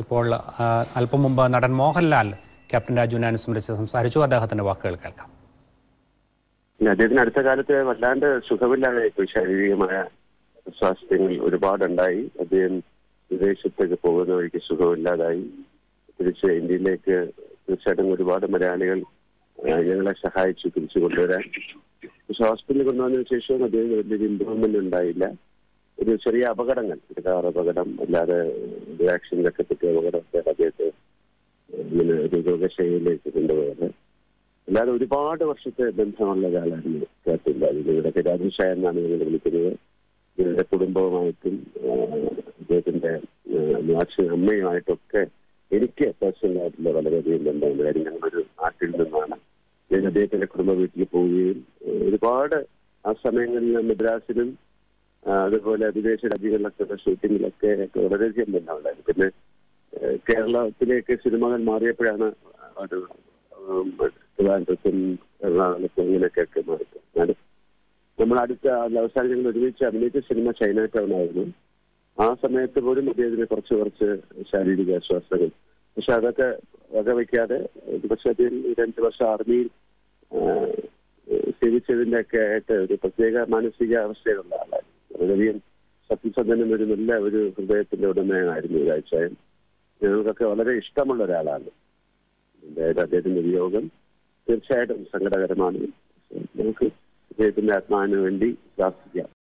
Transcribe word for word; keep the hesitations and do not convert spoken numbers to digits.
ഇപ്പോൾ അല്പം മുമ്പ് നടൻ മോഹൻലാൽ ക്യാപ്റ്റൻ രാജുവിനെ അനുസ്മരിച്ച് സംസാരിച്ചു. അദ്ദേഹത്തിന്റെ വാക്കുകൾ കേൾക്കാം. അദ്ദേഹത്തിന് അടുത്ത കാലത്ത് വല്ലാണ്ട് സുഖമില്ലാതായിപ്പോയി. ശാരീരികമായ സ്വാസ്ഥ്യങ്ങൾ ഒരുപാടുണ്ടായി. അദ്ദേഹം വിദേശത്തേക്ക് പോകുന്ന വഴിക്ക് സുഖമില്ലാതായി. തിരിച്ച് ഇന്ത്യയിലേക്ക് തീർച്ചയായിട്ടും ഒരുപാട് മലയാളികൾ ഞങ്ങളെ സഹായിച്ചു തിരിച്ചു കൊണ്ടുവരാൻ. പക്ഷെ ഹോസ്പിറ്റലിൽ കൊണ്ടുവന്നതിന് ശേഷവും അദ്ദേഹം വലിയൊരു ഇമ്പ്രൂവ്മെന്റ് ഉണ്ടായില്ല. ഒരു ചെറിയ അപകടങ്ങൾ, കാർ അപകടം, അല്ലാതെ വാക്സിനിലൊക്കെ പറ്റിയ അപകടമൊക്കെ അദ്ദേഹത്തെ ഇങ്ങനെ ഒരു രോഗശൈലിയിലേക്ക് കൊണ്ടുപോയത്. അല്ലാതെ ഒരുപാട് വർഷത്തെ ബന്ധമുള്ള ഒരാളായിരുന്നു ക്യാപ്റ്റൻ രാജു. ഞങ്ങളുടെ രാജുഷായ എന്നാണ് ഞങ്ങൾ വിളിക്കുന്നത്. ഞങ്ങളുടെ കുടുംബവുമായിട്ടും അദ്ദേഹത്തിന്റെ അച്ഛനും അമ്മയുമായിട്ടൊക്കെ എനിക്ക് പേഴ്സണലായിട്ടുള്ള വളരെയധികം ബന്ധമുണ്ട്. കാര്യം ഞങ്ങളൊരു നാട്ടിൽ നിന്നാണ്. ഞാൻ അദ്ദേഹത്തിന്റെ കുടുംബ വീട്ടിൽ പോവുകയും ഒരുപാട് ആ സമയങ്ങളിൽ മദ്രാസിലും അതുപോലെ വിദേശ രാജ്യങ്ങളിലൊക്കെ ഷൂട്ടിങ്ങിലൊക്കെ വളരെയധികം ബന്ധമുണ്ടായിരുന്നു. പിന്നെ കേരളത്തിലേക്ക് സിനിമകൾ മാറിയപ്പോഴാണ് ഒരു ട്രിവാൻഡ്രത്തും എറണാകുളത്തും ഇങ്ങനെയൊക്കെ മാറിയത്. എന്നാലും നമ്മൾ അടുത്ത അവസാനം ഞങ്ങൾ ഒരുമിച്ച് അഭിനയിച്ച സിനിമ ചൈന ടൗൺ ആയിരുന്നു. ആ സമയത്ത് പോലും അദ്ദേഹത്തിന് കുറച്ച് കുറച്ച് ശാരീരിക അസ്വസ്ഥതകൾ. പക്ഷെ അതൊക്കെ വകവയ്ക്കാതെ പക്ഷെ അദ്ദേഹം രണ്ട് വർഷം ആർമിയിൽ സേവിച്ചതിൻ്റെ ഒക്കെ ആയിട്ട് ഒരു പ്രത്യേക മാനസിക അവസ്ഥയിലുള്ള ആളായിരുന്നു. വളരെയധികം സത്യസന്ധനും ഒരു നല്ല ഒരു ഹൃദയത്തിന്റെ ഉടമയായിരുന്നു രാജായൻ. ഞങ്ങൾക്കൊക്കെ വളരെ ഇഷ്ടമുള്ള ഒരാളാണ്. അതായത് അദ്ദേഹത്തിന്റെ വിയോഗം തീർച്ചയായിട്ടും സങ്കടകരമാണ്. നമുക്ക് അദ്ദേഹത്തിന്റെ ആത്മാവിന് വേണ്ടി പ്രാർത്ഥിക്കാം.